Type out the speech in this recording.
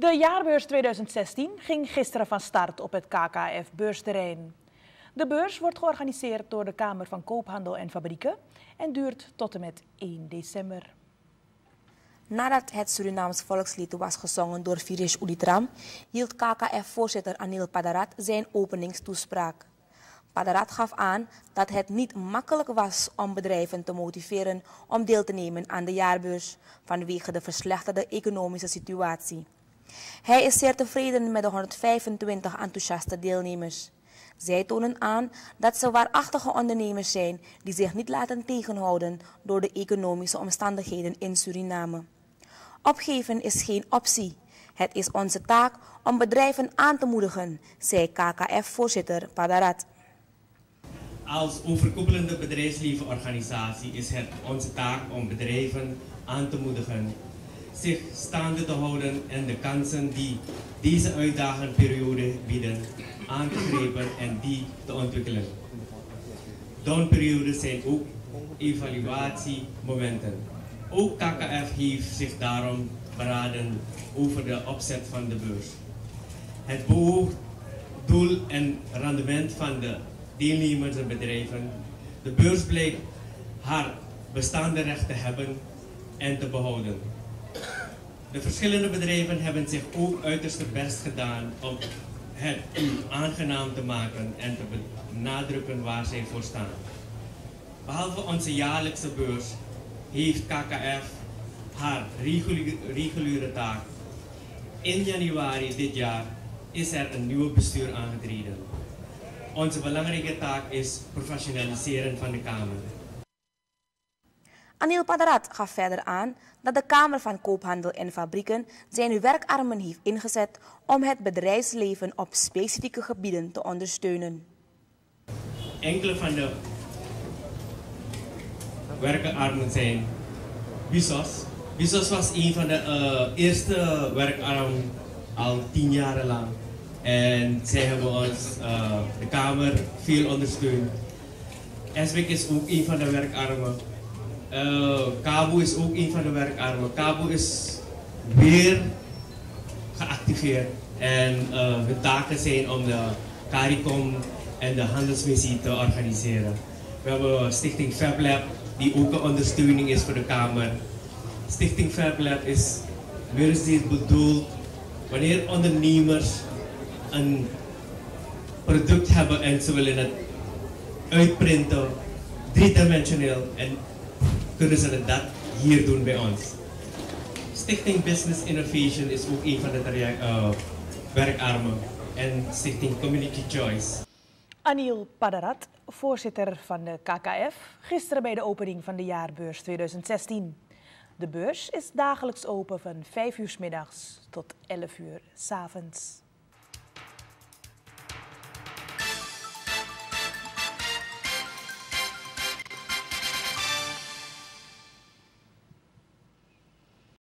De jaarbeurs 2016 ging gisteren van start op het KKF-beursterrein. De beurs wordt georganiseerd door de Kamer van Koophandel en Fabrieken en duurt tot en met 1 december. Nadat het Surinaams volkslied was gezongen door Virish Uditram, hield KKF-voorzitter Anil Padarat zijn openingstoespraak. Padarat gaf aan dat het niet makkelijk was om bedrijven te motiveren om deel te nemen aan de jaarbeurs vanwege de verslechterde economische situatie. Hij is zeer tevreden met de 125 enthousiaste deelnemers. Zij tonen aan dat ze waarachtige ondernemers zijn die zich niet laten tegenhouden door de economische omstandigheden in Suriname. Opgeven is geen optie. Het is onze taak om bedrijven aan te moedigen, zei KKF-voorzitter Padarat. Als overkoepelende bedrijfslevenorganisatie is het onze taak om bedrijven aan te moedigen zich staande te houden en de kansen die deze uitdagende periode bieden aan te grijpen en die te ontwikkelen. Downperiodes zijn ook evaluatiemomenten. Ook KKF heeft zich daarom beraden over de opzet van de beurs. Het beoogd doel en rendement van de deelnemers en bedrijven. De beurs blijkt haar bestaande recht te hebben en te behouden. De verschillende bedrijven hebben zich ook uiterst het best gedaan om het aangenaam te maken en te benadrukken waar zij voor staan. Behalve onze jaarlijkse beurs heeft KKF haar reguliere taak. In januari dit jaar is er een nieuwe bestuur aangetreden. Onze belangrijke taak is professionaliseren van de Kamer. Anil Padarat gaf verder aan dat de Kamer van Koophandel en Fabrieken zijn werkarmen heeft ingezet om het bedrijfsleven op specifieke gebieden te ondersteunen. Enkele van de werkarmen zijn BISOS. BISOS was een van de eerste werkarmen al 10 jaar lang. En zij hebben ons, de Kamer, veel ondersteund. SWIC is ook een van de werkarmen. KABO is ook een van de werkarmen. KABO is weer geactiveerd. En hun taken zijn om de CARICOM en de handelsmissie te organiseren. We hebben Stichting FabLab, die ook een ondersteuning is voor de Kamer. Stichting FabLab is meer bedoeld wanneer ondernemers een product hebben en ze willen het uitprinten, driedimensioneel, en kunnen ze dat hier doen bij ons. Stichting Business Innovation is ook een van de werkarmen en Stichting Community Choice. Anil Padarat, voorzitter van de KKF, gisteren bij de opening van de jaarbeurs 2016. De beurs is dagelijks open van 5 uur 's middags tot 11 uur 's avonds.